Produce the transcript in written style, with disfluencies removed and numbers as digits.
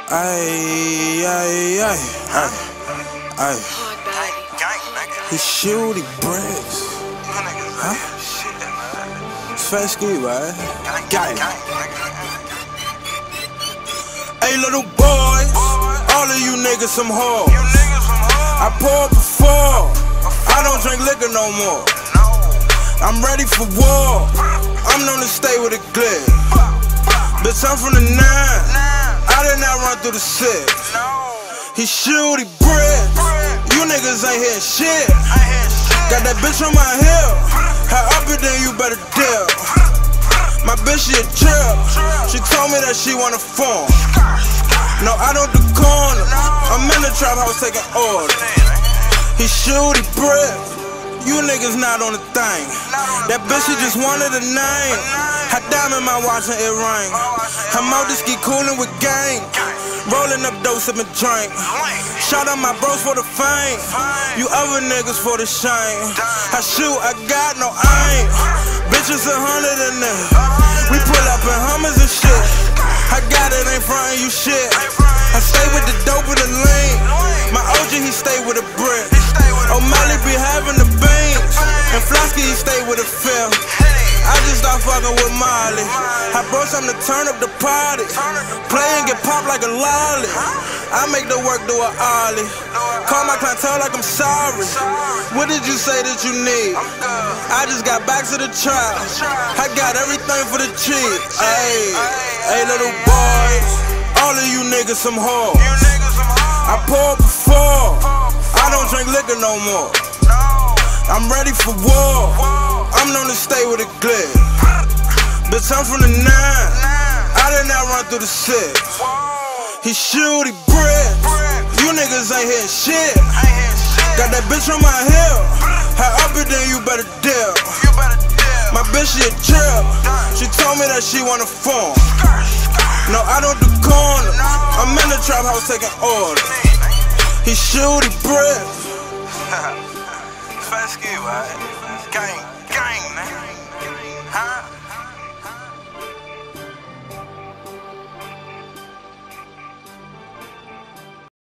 Ay, ay, ay, ay, ay. He shooty bricks. Huh? It's Fatskii, right? Gang. Hey, little boys, all of you niggas some hoes. I poured before, I don't drink liquor no more. I'm ready for war, I'm known to stay with a clip. Bitch, I'm from the 9, I did not run through the 6. He shooty bricks, you niggas ain't hear shit. Got that bitch on my hip, how up it then you better dip. My bitch, she a trip, she told me that she wanna form. No, I don't do corner, I'm in the trap house taking orders. He shooty bricks, you niggas not on the thing. That bitch, she just wanted a name. Hot diamond, my watch and it ring. I'm out this ski coolin' with gang, rolling up dope, sippin' drink. Shout out my bros for the fame, you other niggas for the shame. I shoot, I got no aim. Bitches 100 in there, we pull up in Hummers and shit. I got it, ain't frontin' you shit. I stay with the dope and the lean. My OG, he stay with a brick. O'Malley be having the beans, and Fatskii, he stay with a film. I just start fucking with Molly. I brought something to turn up the party. Play and get popped like a lolly. I make the work do a ollie. Call my clientele like I'm sorry. What did you say that you need? I just got back to the trap. I got everything for the cheap. Ayy, hey little boys, all of you niggas some hoes. I poured before, I don't drink liquor no more. I'm ready for war, I'm known to stay with a clip. Bitch, I'm from the 9, I did not run through the 6. He shooty bricks, you niggas ain't hear shit. Got that bitch on my hip, how up it then you better dip. My bitch, she a trip, she told me that she wanna form. No, I don't do corner, I'm in the trap house taking orders. He shooty bricks. Fatskii, right? Gang, man.